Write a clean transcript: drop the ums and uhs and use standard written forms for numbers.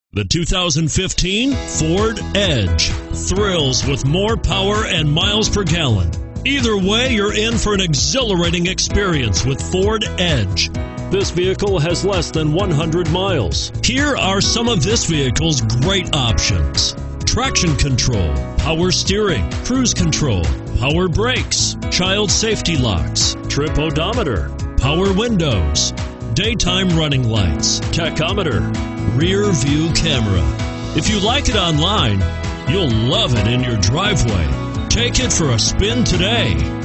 The 2015 Ford Edge thrills with more power and miles per gallon. Either way, you're in for an exhilarating experience with Ford Edge. This vehicle has less than 100 miles. Here are some of this vehicle's great options: traction control, power steering, cruise control, power brakes, child safety locks, trip odometer, power windows, daytime running lights, tachometer, rear view camera. If you like it online, you'll love it in your driveway. Take it for a spin today.